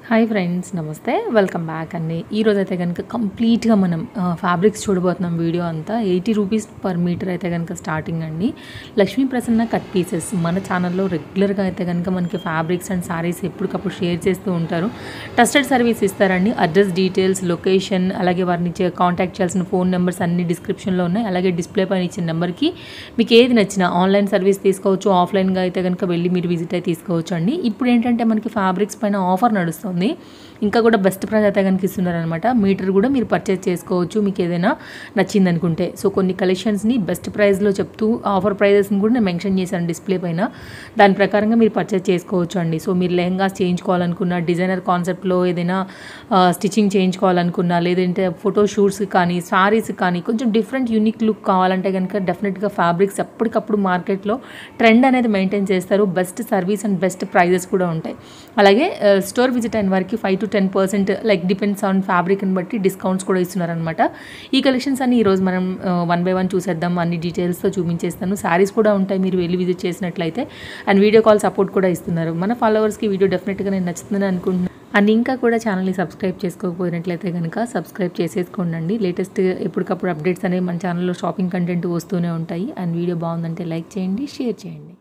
Hi friends, నమస్తే, welcome back అండి. ఈరోజు అయితే కనుక కంప్లీట్గా మనం ఫ్యాబ్రిక్స్ చూడబోతున్నాం. వీడియో అంతా 80 రూపీస్ పర్ మీటర్ అయితే కనుక స్టార్టింగ్ అండి. లక్ష్మీ ప్రసన్న కట్ పీసెస్ మన ఛానల్లో రెగ్యులర్గా అయితే కనుక మనకి ఫ్యాబ్రిక్స్ అండ్ శారీస్ ఎప్పటికప్పుడు షేర్ చేస్తూ ఉంటారు. ట్రస్టెడ్ సర్వీస్ ఇస్తారండి. అడ్రస్ డీటెయిల్స్, లొకేషన్, అలాగే వారిని కాంటాక్ట్ చేయాల్సిన ఫోన్ నెంబర్స్ అన్ని డిస్క్రిప్షన్లో ఉన్నాయి. అలాగే డిస్ప్లే పైన ఇచ్చిన నెంబర్కి మీకు ఏది నచ్చినా ఆన్లైన్ సర్వీస్ తీసుకోవచ్చు, ఆఫ్లైన్గా అయితే కనుక వెళ్ళి మీరు విజిట్ అయితే తీసుకోవచ్చు అండి. ఇప్పుడు ఏంటంటే మనకి ఫ్యాబ్రిక్స్ పైన ఆఫర్ నడుస్తుంది. ఇంకా కూడా బెస్ట్ ప్రైస్ అయితే కనుక ఇస్తున్నారనమాట. మీటర్ కూడా మీరు పర్చేస్ చేసుకోవచ్చు మీకు ఏదైనా నచ్చింది అనుకుంటే. సో కొన్ని కలెక్షన్స్ని బెస్ట్ ప్రైస్లో చెప్తూ ఆఫర్ ప్రైజెస్ని కూడా నేను మెన్షన్ చేశాను డిస్ప్లే పైన. దాని ప్రకారంగా మీరు పర్చేస్ చేసుకోవచ్చు అండి. సో మీరు లెహంగాస్ చేయించుకోవాలనుకున్నా, డిజైనర్ కాన్సెప్ట్లో ఏదైనా స్టిచ్చింగ్ చేయించుకోవాలనుకున్నా, లేదంటే ఫోటో షూట్స్ కానీ, సారీస్ కానీ కొంచెం డిఫరెంట్ యూనిక్ లుక్ కావాలంటే కనుక డెఫినెట్గా ఫ్యాబ్రిక్స్ ఎప్పటికప్పుడు మార్కెట్లో ట్రెండ్ అనేది మెయింటైన్ చేస్తారు. Best service and best prices కూడా ఉంటాయి. అలాగే స్టోర్ విజిట్ అయిన వారికి 5 to 10% లైక్ డిపెండ్స్ ఆన్ ఫ్యాబ్రిక్ని బట్టి డిస్కౌంట్స్ కూడా ఇస్తున్నారనమాట. ఈ కలెక్షన్స్ అన్ని ఈరోజు మనం 1 by 1 చూసేద్దాం. అన్ని డీటెయిల్స్తో చూపించేస్తాను. శారీస్ కూడా ఉంటాయి మీరు వెళ్ళి విజిట్ చేసినట్లయితే. అండ్ వీడియో కాల్ సపోర్ట్ కూడా ఇస్తున్నారు. మన ఫాలోవర్స్కి వీడియో డెఫినెట్గా నేను నచ్చుతుందని అనుకుంటున్నాను. అండ్ ఇంకా కూడా ఛానల్ని సబ్స్క్రైబ్ చేసుకోకపోయినట్లయితే కనుక సబ్స్క్రైబ్ చేసేసుకోండి. లేటెస్ట్ ఎప్పటికప్పుడు అప్డేట్స్ అనేవి మన ఛానల్లో షాపింగ్ కంటెంట్ వస్తూనే ఉంటాయి. అండ్ వీడియో బాగుందంటే లైక్ చేయండి, షేర్ చేయండి.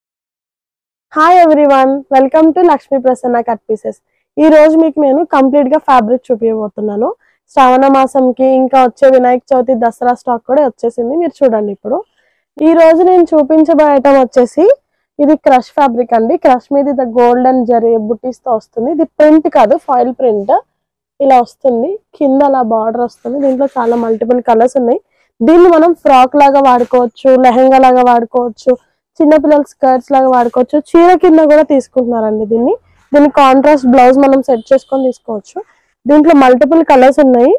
Hi everyone, welcome to Lakshmi Prasanna cut pieces. ఈ రోజు మీకు నేను కంప్లీట్ గా ఫ్యాబ్రిక్ చూపించబోతున్నాను. శ్రావణ మాసంకి ఇంకా వచ్చే వినాయక చవితి, దసరా స్టాక్ కూడా వచ్చేసింది. మీరు చూడండి. ఇప్పుడు ఈ రోజు నేను చూపించబోయే ఐటమ్ వచ్చేసి ఇది క్రష్ ఫ్యాబ్రిక్ అండి. క్రష్ మీద ఇది గోల్డెన్ జరీ బుటీస్ తో వస్తుంది. ఇది ప్రింట్ కాదు, ఫాయిల్ ప్రింట్. ఇలా వస్తుంది, కింద అలా బార్డర్ వస్తుంది. దీంట్లో చాలా మల్టిపుల్ కలర్స్ ఉన్నాయి. దీన్ని మనం ఫ్రాక్ లాగా వాడుకోవచ్చు, లెహంగా లాగా వాడుకోవచ్చు, చిన్నపిల్లల స్కర్ట్స్ లాగా వాడుకోవచ్చు, చీర కింద కూడా తీసుకుంటున్నారండి. దీన్ని కాంట్రాస్ట్ బ్లౌజ్ మనం సెట్ చేసుకొని తీసుకోవచ్చు. దీంట్లో మల్టిపుల్ కలర్స్ ఉన్నాయి.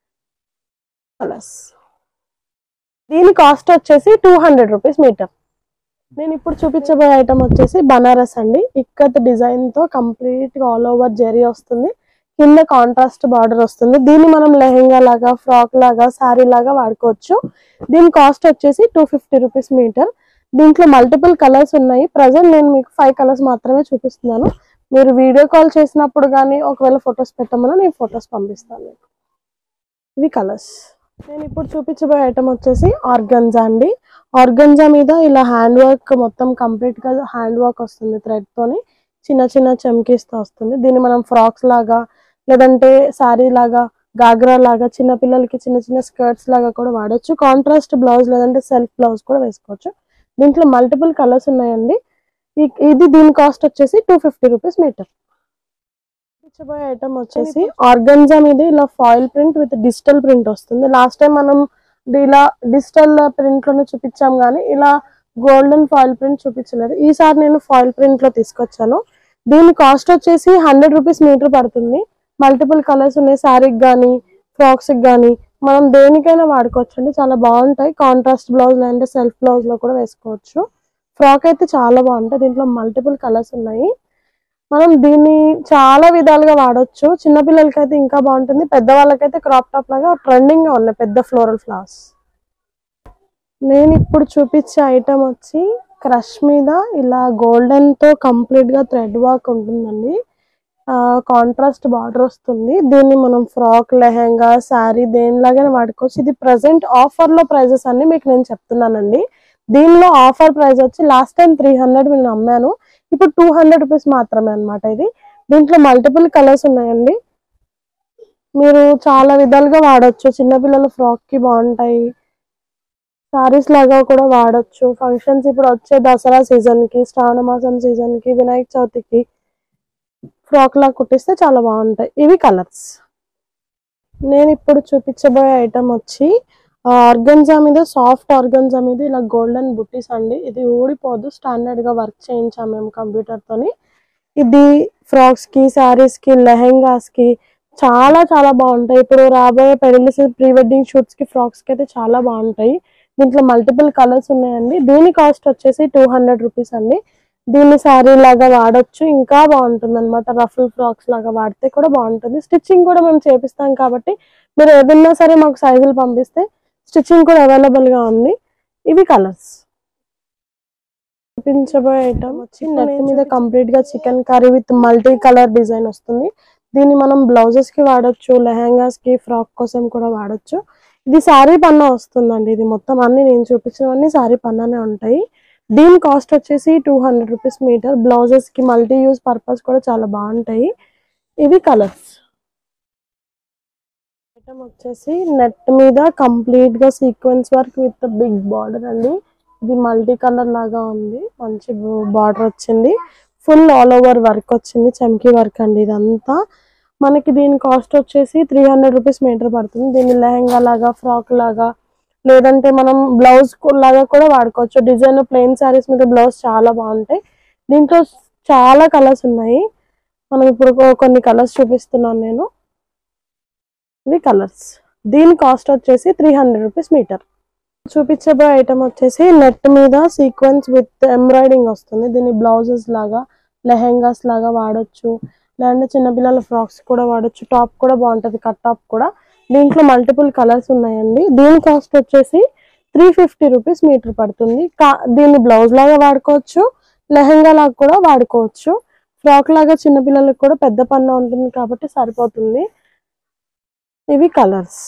దీని కాస్ట్ వచ్చేసి 200 రూపీస్ మీటర్. నేను ఇప్పుడు చూపించబోయే ఐటమ్ వచ్చేసి బనారస్ అండి. ఇక్కత్ డిజైన్ తో కంప్లీట్ గా ఆల్ ఓవర్ జరీ వస్తుంది, కింద కాంట్రాస్ట్ బార్డర్ వస్తుంది. దీన్ని మనం లెహంగా లాగా, ఫ్రాక్ లాగా, శారీ లాగా వాడుకోవచ్చు. దీని కాస్ట్ వచ్చేసి 250 రూపీస్ మీటర్. దీంట్లో మల్టిపుల్ కలర్స్ ఉన్నాయి. ప్రజెంట్ నేను మీకు 5 కలర్స్ మాత్రమే చూపిస్తున్నాను. మీరు వీడియో కాల్ చేసినప్పుడు కానీ ఒకవేళ ఫొటోస్ పెట్టమన్నా నేను ఫొటోస్ పంపిస్తాను. ఇవి కలర్స్. నేను ఇప్పుడు చూపించబోయే ఐటమ్ వచ్చేసి ఆర్గంజా అండి. ఆర్గంజా మీద ఇలా హ్యాండ్ వర్క్, మొత్తం కంప్లీట్ గా హ్యాండ్ వర్క్ వస్తుంది. థ్రెడ్ తోని చిన్న చిన్న చమ్కీస్తో వస్తుంది. దీన్ని మనం ఫ్రాక్స్ లాగా, లేదంటే శారీ లాగా, గాగ్రా లాగా, చిన్న పిల్లలకి చిన్న చిన్న స్కర్ట్స్ లాగా కూడా వాడచ్చు. కాంట్రాస్ట్ బ్లౌజ్ లేదంటే సెల్ఫ్ బ్లౌజ్ కూడా వేసుకోవచ్చు. దీంట్లో మల్టిపుల్ కలర్స్ ఉన్నాయండి. ఇది దీని కాస్ట్ వచ్చేసి 250 రూపీస్ మీటర్. చూపించబోయే ఐటమ్ వచ్చేసి ఆర్గంజా మీద ఇలా foil print with digital print వస్తుంది. లాస్ట్ టైం మనం ఇలా డిజిటల్ ప్రింట్ లోనే చూపించాం, కానీ ఇలా గోల్డెన్ ఫాయిల్ ప్రింట్ చూపించలేదు. ఈసారి నేను ఫాయిల్ ప్రింట్ లో తీసుకొచ్చాను. దీని కాస్ట్ వచ్చేసి 100 రూపీస్ మీటర్ పడుతుంది. మల్టిపుల్ కలర్స్ ఉన్నాయి. శారీకి కానీ, ఫ్రాక్స్ కి కానీ, మనం దేనికైనా వాడుకోవచ్చు అండి. చాలా బాగుంటాయి. కాంట్రాస్ట్ బ్లౌజ్ లేదంటే సెల్ఫ్ బ్లౌజ్ లో కూడా వేసుకోవచ్చు. ఫ్రాక్ అయితే చాలా బాగుంటాయి. దీంట్లో మల్టిపుల్ కలర్స్ ఉన్నాయి. మనం దీన్ని చాలా విధాలుగా వాడచ్చు. చిన్నపిల్లలకి అయితే ఇంకా బాగుంటుంది. పెద్దవాళ్ళకైతే క్రాప్ టాప్ లాగా ట్రెండింగ్ గా ఉన్నాయి పెద్ద ఫ్లోరల్ ఫ్లవర్స్. నేను ఇప్పుడు చూపించే ఐటమ్ వచ్చి క్రష్ మీద ఇలా గోల్డెన్ తో కంప్లీట్ గా థ్రెడ్ వర్క్ ఉంటుందండి. కాంట్రాస్ట్ బార్డర్ వస్తుంది. దీన్ని మనం ఫ్రాక్, లెహంగా, శారీ దేనిలాగానే వాడుకోవచ్చు. ఇది ప్రెసెంట్ ఆఫర్ లో ప్రైజెస్ అన్ని మీకు నేను చెప్తున్నానండి. దీనిలో ఆఫర్ ప్రైస్ వచ్చి లాస్ట్ టైం 300 నేను అమ్మాను, ఇప్పుడు 200 రూపీస్ మాత్రమే అనమాట. ఇది దీంట్లో మల్టిపుల్ కలర్స్ ఉన్నాయండి. మీరు చాలా విధాలుగా వాడచ్చు. చిన్నపిల్లల ఫ్రాక్ కి బాగుంటాయి, శారీస్ లాగా కూడా వాడచ్చు. ఫంక్షన్స్ ఇప్పుడు వచ్చే దసరా సీజన్ కి, శ్రావణ మాసం సీజన్ కి, వినాయక చవితికి ఫ్రాక్ లా కుట్టిస్తే చాలా బాగుంటాయి. ఇవి కలర్స్. నేను ఇప్పుడు చూపించబోయే ఐటమ్ వచ్చి ఆర్గంజా మీద, సాఫ్ట్ ఆర్గంజా మీద ఇలా గోల్డెన్ బుట్టీస్ అండి. ఇది ఊడిపోదు, స్టాండర్డ్ గా వర్క్ చేయించాం మేము కంప్యూటర్ తోని. ఇది ఫ్రాక్స్ కి, శారీస్ కి, లెహెంగాస్ కి చాలా చాలా బాగుంటాయి. ఇప్పుడు రాబోయే పెళ్లి, ప్రీ వెడ్డింగ్ షూట్స్ కి, ఫ్రాక్స్ కి అయితే చాలా బాగుంటాయి. దీంట్లో మల్టిపుల్ కలర్స్ ఉన్నాయండి. దీని కాస్ట్ వచ్చేసి 200 రూపీస్ అండి. దీన్ని శారీ లాగా వాడచ్చు, ఇంకా బాగుంటుంది అనమాట. రఫుల్ ఫ్రాక్స్ లాగా వాడితే కూడా బాగుంటుంది. స్టిచ్చింగ్ కూడా మేము చేపిస్తాం కాబట్టి మీరు ఏదన్నా సరే మాకు సైజులు పంపిస్తే స్టిచ్చింగ్ కూడా అవైలబుల్ గా ఉంది. ఇవి కలర్స్. చూపించబోయే ఐటమ్ వచ్చి నెట్ మీద కంప్లీట్ గా chikankari with multi colour design వస్తుంది. దీన్ని మనం బ్లౌజెస్ కి వాడొచ్చు, లెహంగాస్ కి, ఫ్రాక్ కోసం కూడా వాడొచ్చు. ఇది సారీ పన్నా వస్తుందండి. ఇది మొత్తం అన్ని నేను చూపించినవన్నీ సారీ పన్నానే ఉంటాయి. దీని కాస్ట్ వచ్చేసి 200 రూపీస్ మీటర్. బ్లౌజెస్ కి మల్టీ యూజ్ పర్పస్ కూడా చాలా బాగుంటాయి. ఇవి కలర్స్. ఐటమ్ వచ్చేసి నెట్ మీద కంప్లీట్ గా sequence work with big border అండి. ఇది మల్టీ కలర్ లాగా ఉంది, మంచి బార్డర్ వచ్చింది, ఫుల్ ఆల్ ఓవర్ వర్క్ వచ్చింది, చమ్కీ వర్క్ అండి ఇదంతా. మనకి దీని కాస్ట్ వచ్చేసి 300 రూపీస్ మీటర్ పడుతుంది. దీన్ని లెహంగా లాగా, ఫ్రాక్ లాగా, లేదంటే మనం బ్లౌజ్ లాగా కూడా వాడుకోవచ్చు. డిజైన్ ప్లెయిన్ శారీస్ మీద బ్లౌజ్ చాలా బాగుంటాయి. దీంట్లో చాలా కలర్స్ ఉన్నాయి. మనం ఇప్పుడు కొన్ని కలర్స్ చూపిస్తున్నాను నేను. ఇవి కలర్స్. దీని కాస్ట్ వచ్చేసి 300 రూపీస్ మీటర్. చూపించబోయే ఐటమ్ వచ్చేసి నెట్ మీద సీక్వెన్స్ విత్ ఎంబ్రాయిడింగ్ వస్తుంది. దీన్ని బ్లౌజెస్ లాగా, లెహెంగాస్ లాగా వాడొచ్చు, లేదంటే చిన్నపిల్లల ఫ్రాక్స్ కూడా వాడొచ్చు. టాప్ కూడా బాగుంటుంది, కట్ టాప్ కూడా. దీంట్లో మల్టిపుల్ కలర్స్ ఉన్నాయండి. దీని కాస్ట్ వచ్చేసి 350 రూపీస్ మీటర్ పడుతుంది. దీన్ని బ్లౌజ్ లాగా వాడుకోవచ్చు, లెహంగా లాగా కూడా వాడుకోవచ్చు. ఫ్రాక్ లాగా చిన్నపిల్లలకు కూడా పెద్ద పన్నా ఉంటుంది కాబట్టి సరిపోతుంది. ఇవి కలర్స్.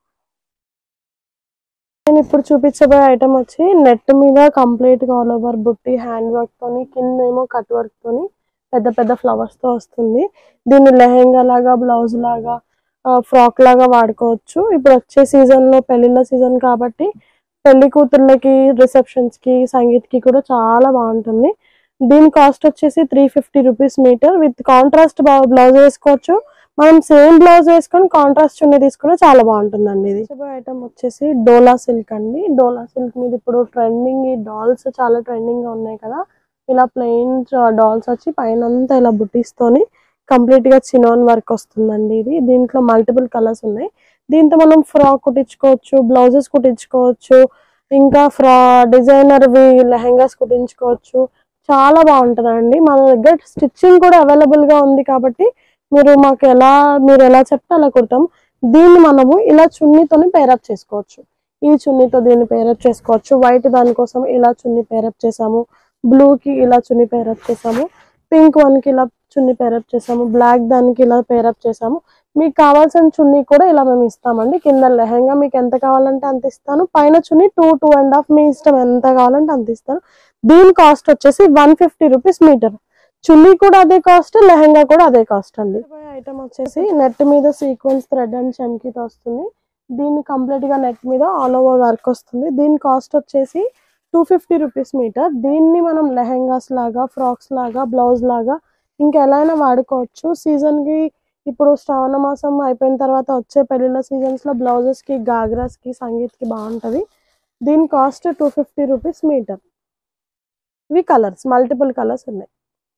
నేను ఇప్పుడు చూపించబోయే ఐటమ్ వచ్చి నెట్ మీద కంప్లీట్ గా ఆల్ ఓవర్ బుట్టి హ్యాండ్ వర్క్ తోని, కింద ఏమో కట్ వర్క్ తోని పెద్ద పెద్ద ఫ్లవర్స్ తో వస్తుంది. దీన్ని లెహంగా లాగా, బ్లౌజ్ లాగా, ఫ్రాక్ లాగా వాడుకోవచ్చు. ఇప్పుడు వచ్చే సీజన్ లో పెళ్లిళ్ళ సీజన్ కాబట్టి పెళ్లి కూతుర్లకి, రిసెప్షన్స్ కి, సంగీత్ కి కూడా చాలా బాగుంటుంది. దీని కాస్ట్ వచ్చేసి 350 rupees metre. With contrast blouse వేసుకోవచ్చు. మనం సేమ్ బ్లౌజ్ వేసుకొని కాంట్రాస్ట్ చున్నీ తీసుకున్నా చాలా బాగుంటుందండి. ఇది ఐటమ్ వచ్చేసి డోలా సిల్క్ అండి. డోలా సిల్క్ మీద ఇప్పుడు ట్రెండింగ్, ఈ డాల్స్ చాలా ట్రెండింగ్ గా ఉన్నాయి కదా. ఇలా ప్లెయిన్ డాల్స్ వచ్చి పైన అంతా ఇలా బుటీస్ తోని కంప్లీట్ గా చినాన్ వర్క్ వస్తుందండి. ఇది దీంట్లో మల్టిపుల్ కలర్స్ ఉన్నాయి. దీంతో మనం ఫ్రాక్ కుట్టించుకోవచ్చు, బ్లౌజెస్ కుట్టించుకోవచ్చు, ఇంకా డిజైనర్ వి లెహంగాస్ కుట్టించుకోవచ్చు. చాలా బాగుంటుందండి. మన దగ్గర స్టిచ్చింగ్ కూడా అవైలబుల్ గా ఉంది కాబట్టి మీరు ఎలా చెప్తే అలా కుడతాం. దీన్ని మనము ఇలా చున్నీతోని పేరప్ చేసుకోవచ్చు. ఈ చున్నీతో దీన్ని పేరప్ చేసుకోవచ్చు. వైట్ దానికోసం ఇలా చున్నీ పేరప్ చేసాము, బ్లూ కి ఇలా చున్నీ పేరప్ చేసాము, పింక్ వన్ కి ఇలా చున్నీ పేరప్ చేసాము, బ్లాక్ దానికి ఇలా పేరప్ చేసాము. మీకు కావాల్సిన చున్నీ కూడా ఇలా మేము ఇస్తామండి. కింద లెహంగా మీకు ఎంత కావాలంటే అంత ఇస్తాను, పైన చున్నీ 2.5 మీ ఇష్టం, ఎంత కావాలంటే అంత ఇస్తాను. దీని కాస్ట్ వచ్చేసి 150 రూపీస్ మీటర్. చున్నీ కూడా అదే కాస్ట్, లెహంగా కూడా అదే కాస్ట్ అండి. ఐటమ్ వచ్చేసి నెట్ మీద సీక్వెన్స్ థ్రెడ్ అండ్ చమ్కీతో వస్తుంది. దీన్ని కంప్లీట్ గా నెట్ మీద ఆల్ ఓవర్ వర్క్ వస్తుంది. దీని కాస్ట్ వచ్చేసి 250 రూపీస్ మీటర్. దీన్ని మనం లెహంగాస్ లాగా, ఫ్రాక్స్ లాగా, బ్లౌజ్ లాగా ఇంకా ఎలా అయినా వాడుకోవచ్చు. సీజన్ కి ఇప్పుడు శ్రావణ మాసం అయిపోయిన తర్వాత వచ్చే పెళ్లిళ్ళ సీజన్స్ లో బ్లౌజెస్ కి, గాగ్రాస్ కి, సంగీత్ కి బాగుంటది. దీని కాస్ట్ 250 రూపీస్ మీటర్. ఇవి కలర్స్, మల్టిపుల్ కలర్స్ ఉన్నాయి.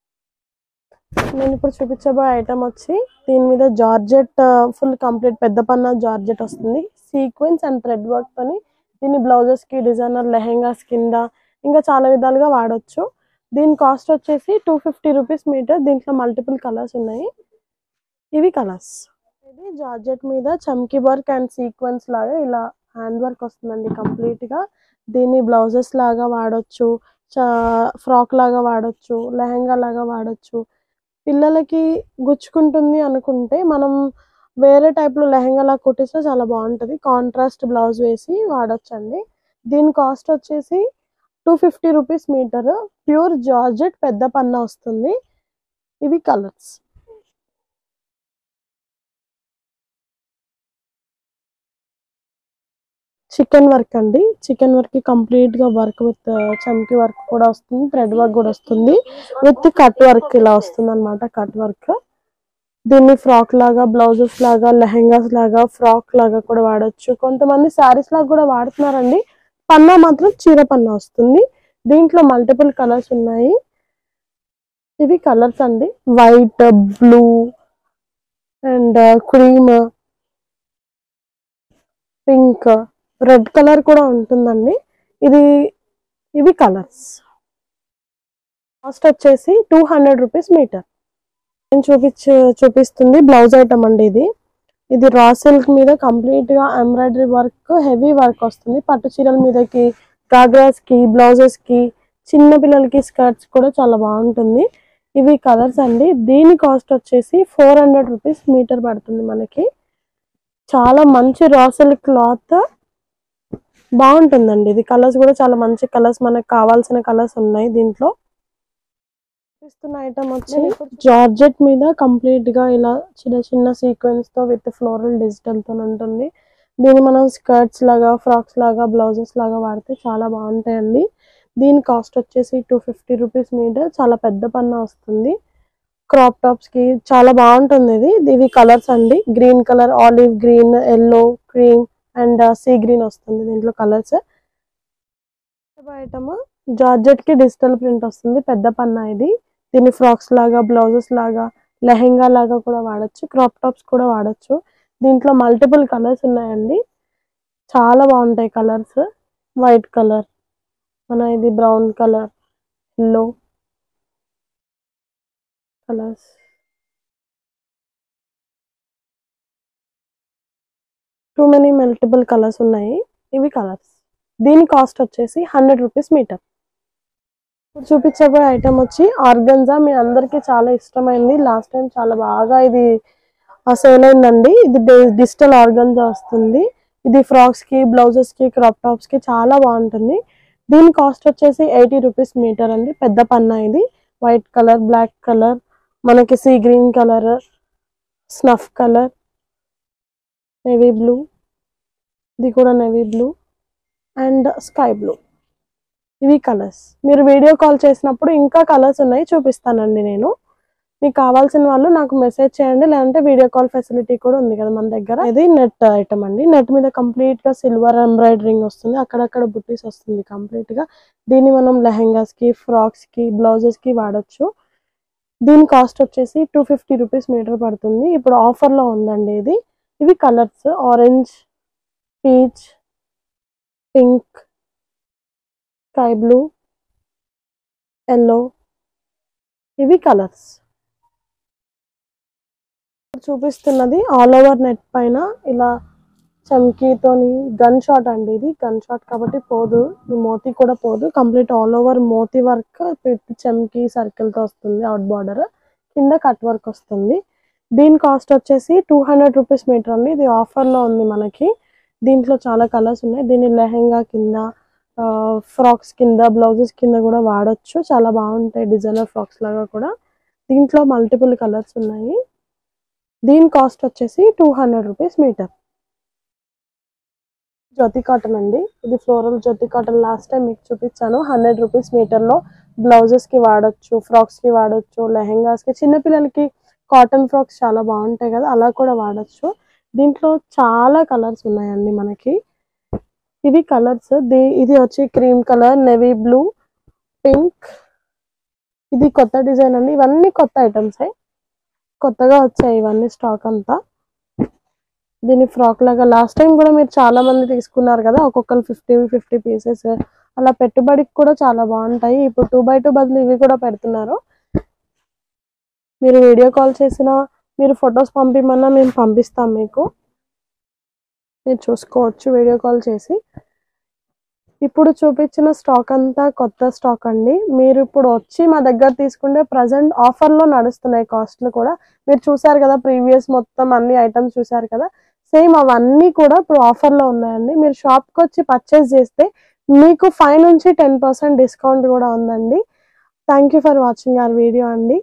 నేను ఇప్పుడు చూపించబోయే ఐటమ్ వచ్చి దీని మీద జార్జెట్, ఫుల్ కంప్లీట్ పెద్ద పన్నా జార్జెట్ వస్తుంది. సీక్వెన్స్ అండ్ థ్రెడ్ వర్క్ తోని దీన్ని బ్లౌజెస్ కి, డిజైనర్ లెహెంగాస్ కింద ఇంకా చాలా విధాలుగా వాడొచ్చు. దీని కాస్ట్ వచ్చేసి 250 రూపీస్ మీటర్. దీంట్లో మల్టిపుల్ కలర్స్ ఉన్నాయి. ఇవి కలర్స్. ఇది జార్జెట్ మీద చమ్కీ వర్క్ అండ్ సీక్వెన్స్ లాగా ఇలా హ్యాండ్ వర్క్ వస్తుందండి కంప్లీట్ గా. దీన్ని బ్లౌజెస్ లాగా వాడొచ్చు, ఫ్రాక్ లాగా వాడొచ్చు, లెహంగా లాగా వాడొచ్చు. పిల్లలకి గుచ్చుకుంటుంది అనుకుంటే మనం వేరే టైప్ లో లెహంగా లాగా కుట్టిస్తే చాలా బాగుంటది. కాంట్రాస్ట్ బ్లౌజ్ వేసి వాడొచ్చండి. దీని కాస్ట్ వచ్చేసి 250 రూపీస్ మీటర్. ప్యూర్ జార్జెట్ పెద్ద పన్నా వస్తుంది. ఇవి కలర్స్. చికెన్ వర్క్ అండి. చికెన్ వర్క్ కి కంప్లీట్ గా వర్క్ విత్ చమ్కీ వర్క్ కూడా వస్తుంది, థ్రెడ్ వర్క్ కూడా వస్తుంది, విత్ కట్ వర్క్ ఇలా వస్తుంది అనమాట. Cut work. దీన్ని ఫ్రాక్ లాగా, బ్లౌజెస్ లాగా, లెహంగాస్ లాగా, ఫ్రాక్ లాగా కూడా వాడచ్చు. కొంతమంది శారీస్ లాగా కూడా వాడుతున్నారండి. పన్నా మాత్రం చీర పన్నా వస్తుంది. దీంట్లో మల్టిపుల్ కలర్స్ ఉన్నాయి. ఇవి కలర్స్ అండి. White, blue and cream, pink, red colour కూడా ఉంటుందండి. ఇవి కలర్స్. కాస్ట్ వచ్చేసి 200 రూపీస్ మీటర్. నేను చూపిస్తుంది బ్లౌజ్ ఐటమ్ అండి. ఇది రా సిల్క్ మీద కంప్లీట్ గా ఎంబ్రాయిడరీ వర్క్, హెవీ వర్క్ వస్తుంది. పట్టు చీరల మీదకి, గాగ్రాస్ కి, బ్లౌజెస్ కి చిన్న పిల్లలకి స్కర్ట్స్ కూడా చాలా బాగుంటుంది. ఇవి కలర్స్ అండి. దీని కాస్ట్ వచ్చేసి 400 రూపీస్ మీటర్ పడుతుంది మనకి. చాలా మంచి రా సిల్క్ క్లాత్ బాగుంటుందండి. ఇది కలర్స్ కూడా చాలా మంచి కలర్స్, మనకు కావాల్సిన కలర్స్ ఉన్నాయి దీంట్లో. చూపిస్తున్న ఐటమ్ వచ్చి జార్జెట్ మీద కంప్లీట్ గా ఇలా చిన్న చిన్న సీక్వెన్స్ తో విత్ ఫ్లోరల్ డిజిటల్ తో ఉంటుంది. దీన్ని మనం స్కర్ట్స్ లాగా, ఫ్రాక్స్ లాగా, బ్లౌజెస్ లాగా వాడితే చాలా బాగుంటాయండి. దీని కాస్ట్ వచ్చేసి 250 రూపీస్ మీటర్. చాలా పెద్ద పన్న వస్తుంది. క్రాప్ టాప్స్ కి చాలా బాగుంటుంది ఇది. ఇవి కలర్స్ అండి. Green colour, olive green, yellow, cream and sea green వస్తుంది దీంట్లో కలర్స్. ఐటమ్ జార్జెట్ కి డిజిటల్ ప్రింట్ వస్తుంది. పెద్ద పన్న ఇది. దీన్ని ఫ్రాక్స్ లాగా, బ్లౌజెస్ లాగా, లెహెంగా లాగా కూడా వాడచ్చు. క్రాప్ టాప్స్ కూడా వాడచ్చు. దీంట్లో మల్టిపుల్ కలర్స్ ఉన్నాయండి. చాలా బాగుంటాయి కలర్స్. వైట్ కలర్, మన ఇది brown colour, yellow colours. Too many multiple colours ఉన్నాయి. ఇవి కలర్స్. దీని కాస్ట్ వచ్చేసి 100 రూపీస్ మీటర్. ఇప్పుడు చూపించబోయే ఐటమ్ వచ్చి ఆర్గన్జా. మీ అందరికి చాలా ఇష్టమైంది. లాస్ట్ టైం చాలా బాగా ఇది సేల్ అయిందండి. ఇది డిజిటల్ ఆర్గన్జా వస్తుంది. ఇది ఫ్రాక్స్ కి, బ్లౌజెస్ కి, క్రాప్ టాప్స్ కి చాలా బాగుంటుంది. దీని కాస్ట్ వచ్చేసి 80 రూపీస్ మీటర్ అండి. పెద్ద పన్న ఇది. వైట్ కలర్, బ్లాక్ కలర్, మనకి sea green colour, snuff colour, navy blue, ఇది కూడా navy blue and sky blue. ఇవి కలర్స్. మీరు వీడియో కాల్ చేసినప్పుడు ఇంకా కలర్స్ ఉన్నాయి, చూపిస్తానండి నేను. మీకు కావాల్సిన వాళ్ళు నాకు మెసేజ్ చేయండి, లేదంటే వీడియో కాల్ ఫెసిలిటీ కూడా ఉంది కదా మన దగ్గర. ఇది నెట్ ఐటమ్ అండి. నెట్ మీద కంప్లీట్ గా సిల్వర్ ఎంబ్రాయిడరింగ్ వస్తుంది. అక్కడక్కడ బుట్టీస్ వస్తుంది కంప్లీట్ గా. దీన్ని మనం లెహెంగాస్ కి, ఫ్రాక్స్ కి, బ్లౌజెస్ కి వాడచ్చు. దీని కాస్ట్ వచ్చేసి 250 రూపీస్ మీటర్ పడుతుంది. ఇప్పుడు ఆఫర్ లో ఉందండి ఇది. ఇవి colours orange, peach, pink, sky blue, yellow. ఇవి కలర్స్. చూపిస్తున్నది ఆల్ ఓవర్ నెట్ పైన ఇలా చమ్కీతోని గన్ షాట్ అండి. ఇది గన్ షాట్ కాబట్టి పోదు. ఈ మోతీ కూడా పోదు. కంప్లీట్ ఆల్ ఓవర్ మోతీ వర్క్ విత్ చమ్కీ సర్కిల్ తో వస్తుంది. అవుట్ బార్డర్ కింద కట్ వర్క్ వస్తుంది. దీని కాస్ట్ వచ్చేసి 200 రూపీస్ మీటర్ అండి. ఇది ఆఫర్ లో ఉంది మనకి. దీంట్లో చాలా కలర్స్ ఉన్నాయి. దీన్ని లెహెంగా కింద, ఫ్రాక్స్ కింద, బ్లౌజెస్ కింద కూడా వాడచ్చు. చాలా బాగుంటాయి డిజైనర్ ఫ్రాక్స్ లాగా కూడా. దీంట్లో మల్టిపుల్ కలర్స్ ఉన్నాయి. దీని కాస్ట్ వచ్చేసి 200 రూపీస్ మీటర్. జ్యోతి కాటన్ అండి. ఇది floral Jyoti cotton. Last time మీకు చూపించాను. 100 రూపీస్ మీటర్ లో బ్లౌజెస్ కి వాడచ్చు, ఫ్రాక్స్ కి వాడచ్చు, లెహెంగాస్ కి. చిన్నపిల్లలకి కాటన్ ఫ్రాక్స్ చాలా బాగుంటాయి కదా, అలా కూడా వాడచ్చు. దీంట్లో చాలా కలర్స్ ఉన్నాయండి మనకి. ఇవి కలర్స్. ఇది వచ్చి cream colour, navy blue, pink. ఇది కొత్త డిజైన్ అండి. ఇవన్నీ కొత్త ఐటమ్స్, కొత్తగా వచ్చాయి ఇవన్నీ స్టాక్ అంతా. దీని ఫ్రాక్ లాగా లాస్ట్ టైం కూడా మీరు చాలా మంది తీసుకున్నారు కదా, ఒక్కొక్కరు 50 పీసెస్ అలా. పెట్టుబడికి కూడా చాలా బాగుంటాయి. ఇప్పుడు 2x2 బదులు ఇవి కూడా పెడుతున్నారు. మీరు వీడియో కాల్ చేసినా, మీరు ఫొటోస్ పంపిమన్నా మేము పంపిస్తాం మీకు. మీరు చూసుకోవచ్చు వీడియో కాల్ చేసి. ఇప్పుడు చూపించిన స్టాక్ అంతా కొత్త స్టాక్ అండి. మీరు ఇప్పుడు వచ్చి మా దగ్గర తీసుకుంటే ప్రజెంట్ ఆఫర్లో నడుస్తున్నాయి కాస్ట్లు కూడా. మీరు చూసారు కదా, ప్రీవియస్ మొత్తం అన్ని ఐటమ్స్ చూసారు కదా, సేమ్ అవన్నీ కూడా ఇప్పుడు ఆఫర్లో ఉన్నాయండి. మీరు షాప్కి వచ్చి పర్చేస్ చేస్తే మీకు 5 నుంచి 10% డిస్కౌంట్ కూడా ఉందండి. Thank you for watching our video అండి.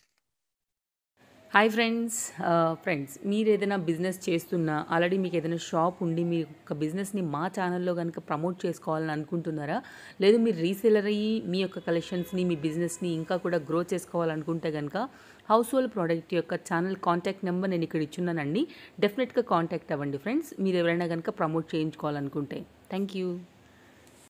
హాయ్ ఫ్రెండ్స్ మీరు ఏదైనా బిజినెస్ చేస్తున్నా, ఆల్రెడీ మీకు ఏదైనా షాప్ ఉండి మీ యొక్క బిజినెస్ని మా ఛానల్లో కనుక ప్రమోట్ చేసుకోవాలని అనుకుంటున్నారా, లేదు మీరు రీసెలర్ అయ్యి మీ యొక్క కలెక్షన్స్ని, మీ బిజినెస్ని ఇంకా కూడా గ్రో చేసుకోవాలనుకుంటే కనుక హౌస్ హోల్డ్ ప్రోడక్ట్ యొక్క ఛానల్ కాంటాక్ట్ నెంబర్ నేను ఇక్కడ ఇచ్చున్నానండి. డెఫినెట్గా కాంటాక్ట్ అవ్వండి ఫ్రెండ్స్, మీరు ఎవరైనా కనుక ప్రమోట్ చేయించుకోవాలనుకుంటే. Thank you.